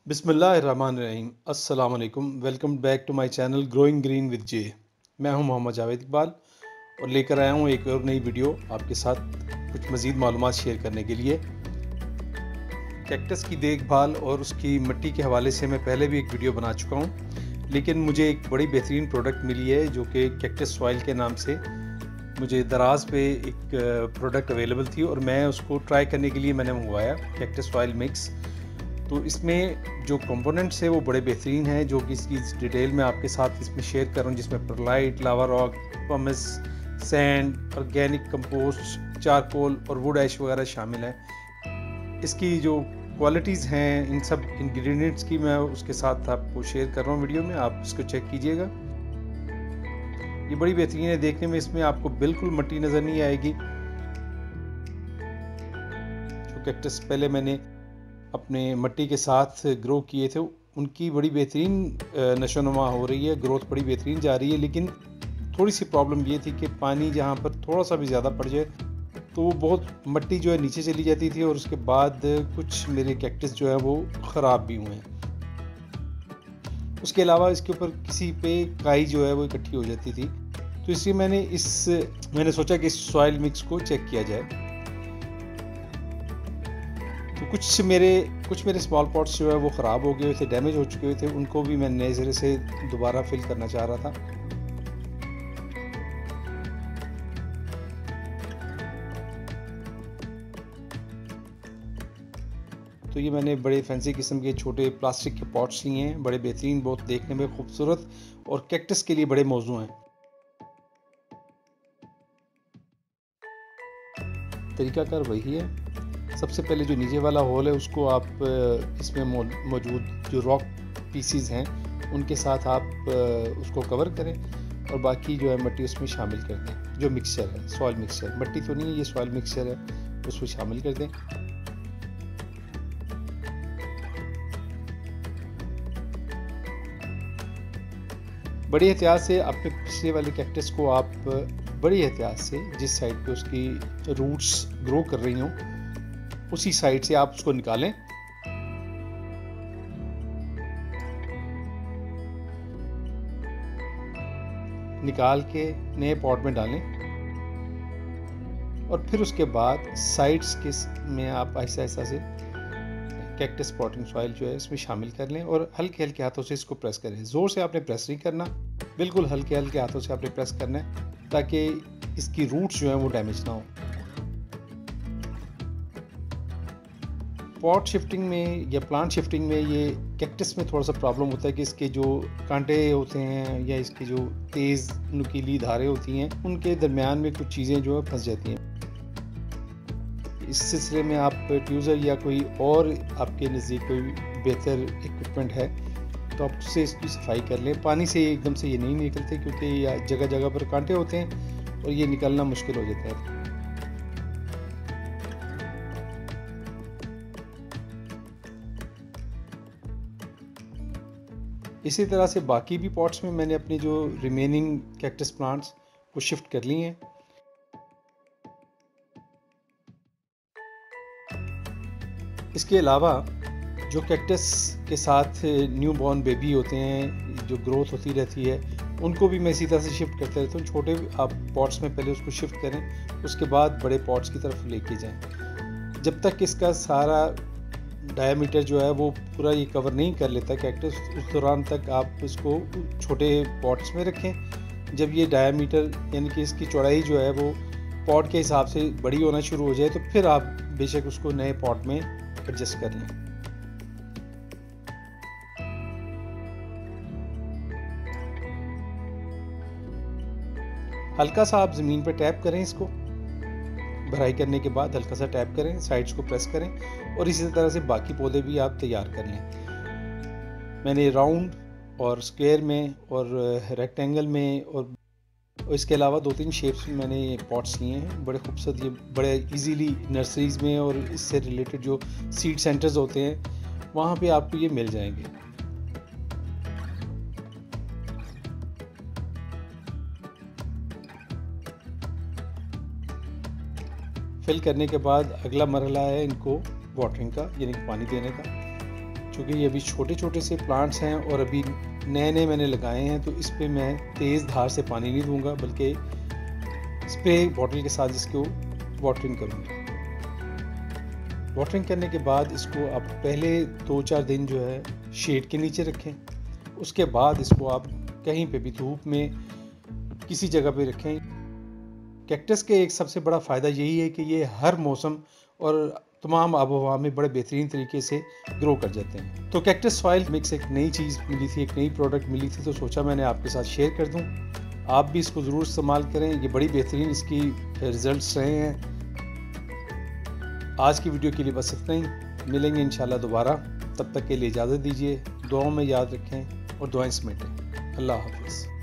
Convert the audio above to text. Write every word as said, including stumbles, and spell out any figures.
बिस्मिल्लाहिर्रहमानिर्रहीम अस्सलाम वालेकुम। Welcome back to my channel growing green with J. मैं हूं मोहम्मद जावेद इकबाल और लेकर आया हूं एक और नई वीडियो आपके साथ कुछ मज़ीद मालूमात शेयर करने के लिए। कैक्टस की देखभाल और उसकी मिट्टी के हवाले से मैं पहले भी एक वीडियो बना चुका हूं, लेकिन मुझे एक बड़ी बेहतरीन प्रोडक्ट मिली है जो कि कैक्टस सॉइल के नाम से मुझे दराज पे एक प्रोडक्ट अवेलेबल थी और मैं उसको ट्राई करने के लिए मैंने मंगवाया कैक्टस सॉइल मिक्स। तो इसमें जो कंपोनेंट्स है वो बड़े बेहतरीन हैं, जो कि इसकी डिटेल में आपके साथ इसमें शेयर कर रहा हूँ, जिसमें perlite, lava rock, pumice, sand, organic compost, charcoal और वुड ऐश वगैरह शामिल हैं। इसकी जो क्वालिटीज़ हैं इन सब इंग्रेडिएंट्स की मैं उसके साथ आपको शेयर कर रहा हूँ वीडियो में, आप इसको चेक कीजिएगा। ये बड़ी बेहतरीन है देखने में, इसमें आपको बिल्कुल मिट्टी नज़र नहीं आएगी। जो कैक्टस पहले मैंने अपने मिट्टी के साथ ग्रो किए थे उनकी बड़ी बेहतरीन नशोनुमा हो रही है, ग्रोथ बड़ी बेहतरीन जा रही है। लेकिन थोड़ी सी प्रॉब्लम ये थी कि पानी जहाँ पर थोड़ा सा भी ज़्यादा पड़ जाए तो वो बहुत मिट्टी जो है नीचे चली जाती थी और उसके बाद कुछ मेरे कैक्टस जो है वो ख़राब भी हुए हैं। उसके अलावा इसके ऊपर किसी पे काई जो है वो इकट्ठी हो जाती थी, तो इसलिए मैंने इस मैंने सोचा कि इस सॉइल मिक्स को चेक किया जाए। तो कुछ मेरे कुछ मेरे स्मॉल पॉट्स जो है वो ख़राब हो गए थे, डैमेज हो चुके थे, उनको भी मैं नए सिरे से दोबारा फिल करना चाह रहा था। तो ये मैंने बड़े फैंसी किस्म के छोटे प्लास्टिक के पॉट्स लिए हैं, बड़े बेहतरीन, बहुत देखने में खूबसूरत और कैक्टस के लिए बड़े मौजू हैं। तरीकाकार वही है, सबसे पहले जो नीचे वाला होल है उसको आप इसमें मौजूद जो रॉक पीसीज हैं उनके साथ आप उसको कवर करें और बाकी जो है मिट्टी उसमें शामिल कर दें। जो मिक्सचर है, सॉइल मिक्सचर, मिट्टी तो नहीं है, ये सॉइल मिक्सचर है, उसको शामिल कर दें। बड़ी एहतियात से अपने पिछले वाले कैक्टस को आप बड़ी एहतियात से जिस साइड पे उसकी रूट्स ग्रो कर रही हों उसी साइड से आप उसको निकालें। निकाल के नए पॉट में डालें और फिर उसके बाद साइड्स के में आप ऐसा ऐसा से कैक्टस पॉटिंग सॉइल जो है इसमें शामिल कर लें और हल्के हल्के हाथों से इसको प्रेस करें। ज़ोर से आपने प्रेस नहीं करना, बिल्कुल हल्के हल्के हाथों से आपने प्रेस करना है ताकि इसकी रूट्स जो है वो डैमेज ना हो। पॉट शिफ्टिंग में या प्लांट शिफ्टिंग में ये कैक्टस में थोड़ा सा प्रॉब्लम होता है कि इसके जो कांटे होते हैं या इसकी जो तेज़ नुकीली धारें होती हैं उनके दरमियान में कुछ चीज़ें जो है फंस जाती हैं। इस सिलसिले में आप ट्यूज़र या कोई और आपके नज़दीक कोई बेहतर इक्विपमेंट है तो आप उससे इसकी सफाई कर लें। पानी से एकदम से ये नहीं निकलते क्योंकि या जगह जगह पर कांटे होते हैं और ये निकलना मुश्किल हो जाता है। इसी तरह से बाकी भी पॉट्स में मैंने अपनी जो रिमेनिंग कैक्टस प्लांट्स को शिफ्ट कर लिए हैं। इसके अलावा जो कैक्टस के साथ न्यू बॉर्न बेबी होते हैं, जो ग्रोथ होती रहती है, उनको भी मैं इसी तरह से शिफ्ट करते रहता हूँ। छोटे आप पॉट्स में पहले उसको शिफ्ट करें, उसके बाद बड़े पॉट्स की तरफ लेके जाएं। जब तक इसका सारा डायमीटर जो है वो पूरा ये कवर नहीं कर लेता कैक्टस, उस दौरान तक आप इसको छोटे पॉट्स में रखें। जब ये डायमीटर यानी कि इसकी चौड़ाई जो है वो पॉट के हिसाब से बड़ी होना शुरू हो जाए तो फिर आप बेशक उसको नए पॉट में एडजस्ट कर लें। हल्का सा आप ज़मीन पर टैप करें, इसको भराई करने के बाद हल्का सा टैप करें, साइड्स को प्रेस करें और इसी तरह से बाकी पौधे भी आप तैयार कर लें। मैंने राउंड और स्क्वायर में और रेक्टेंगल में और इसके अलावा दो तीन शेप्स में मैंने पॉट्स लिए हैं, बड़े खूबसूरत, ये बड़े इजीली नर्सरीज़ में और इससे रिलेटेड जो सीड सेंटर्स होते हैं वहाँ पे आपको ये मिल जाएंगे। फिल करने के बाद अगला मरहला है इनको वाटरिंग का, यानी पानी देने का। चूँकि ये अभी छोटे छोटे से प्लांट्स हैं और अभी नए नए मैंने लगाए हैं, तो इस पर मैं तेज़ धार से पानी नहीं दूंगा, बल्कि स्प्रे बॉटल के साथ इसको वाटरिंग करूँगा। वाटरिंग करने के बाद इसको आप पहले दो चार दिन जो है शेड के नीचे रखें। उसके बाद इसको आप कहीं पे भी धूप में किसी जगह पे रखें। कैक्टस के एक सबसे बड़ा फ़ायदा यही है कि ये हर मौसम और तमाम आब हवा में बड़े बेहतरीन तरीके से ग्रो कर जाते हैं। तो कैक्टस सॉइल मिक्स एक नई चीज़ मिली थी, एक नई प्रोडक्ट मिली थी, तो सोचा मैंने आपके साथ शेयर कर दूं। आप भी इसको ज़रूर इस्तेमाल करें, ये बड़ी बेहतरीन इसकी रिजल्ट्स रहे हैं। आज की वीडियो के लिए बस इतना ही, मिलेंगे इंशाल्लाह दोबारा। तब तक के लिए इजाज़त दीजिए, दुआओं में याद रखें और दुआएं समेटें। अल्लाह हाफ़िज़।